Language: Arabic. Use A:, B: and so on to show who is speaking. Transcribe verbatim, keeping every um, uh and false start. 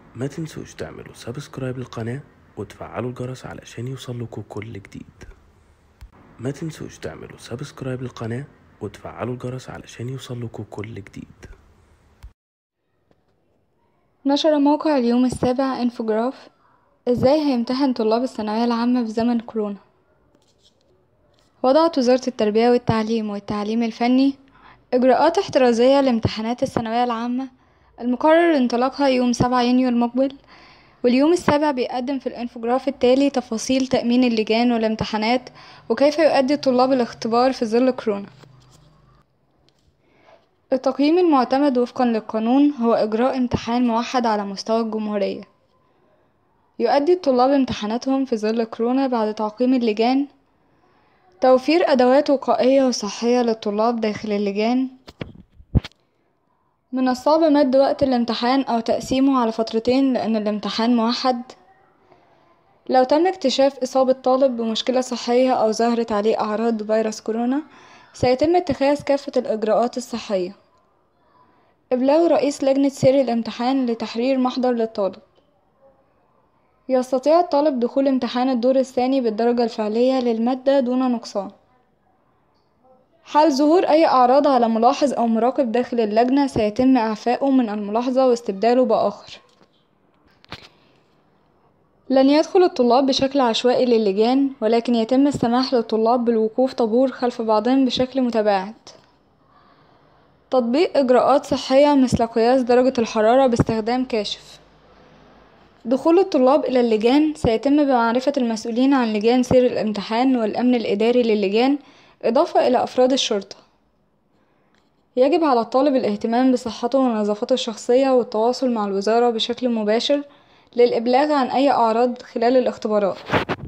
A: ما تنسوش تعملوا سبسكرايب للقناة وتفعلوا الجرس علشان يوصلكوا كل جديد. ما تنسوش تعملوا سبسكرايب للقناة وتفعلوا الجرس علشان يوصلكوا كل جديد.
B: نشر موقع اليوم السابع انفوجراف ازاي هيمتحن طلاب الثانوية العامة في زمن كورونا. وضعت وزارة التربية والتعليم والتعليم الفني إجراءات احترازية لامتحانات الثانوية العامة المقرر انطلاقها يوم سبعة يونيو المقبل، واليوم السابع بيقدم في الانفوجراف التالي تفاصيل تأمين اللجان والامتحانات وكيف يؤدي طلاب الاختبار في ظل كورونا. التقييم المعتمد وفقا للقانون هو إجراء امتحان موحد على مستوى الجمهورية. يؤدي الطلاب امتحاناتهم في ظل كورونا بعد تعقيم اللجان، توفير أدوات وقائية وصحية للطلاب داخل اللجان. من الصعب مد وقت الامتحان أو تقسيمه على فترتين لأن الامتحان موحد. لو تم اكتشاف إصابة طالب بمشكلة صحية أو ظهرت عليه أعراض فيروس كورونا سيتم اتخاذ كافة الإجراءات الصحية. إبلاغ رئيس لجنة سير الامتحان لتحرير محضر للطالب. يستطيع الطالب دخول امتحان الدور الثاني بالدرجة الفعلية للمادة دون نقصان. حال ظهور أي أعراض على ملاحظ أو مراقب داخل اللجنة سيتم إعفائه من الملاحظة واستبداله بآخر. لن يدخل الطلاب بشكل عشوائي للجان، ولكن يتم السماح للطلاب بالوقوف طابور خلف بعضهم بشكل متباعد. تطبيق إجراءات صحية مثل قياس درجة الحرارة باستخدام كاشف. دخول الطلاب إلى اللجان سيتم بمعرفة المسؤولين عن لجان سير الامتحان والأمن الإداري للجان إضافة إلى أفراد الشرطة. يجب على الطالب الاهتمام بصحته ونظافته الشخصية والتواصل مع الوزارة بشكل مباشر للإبلاغ عن أي أعراض خلال الاختبارات.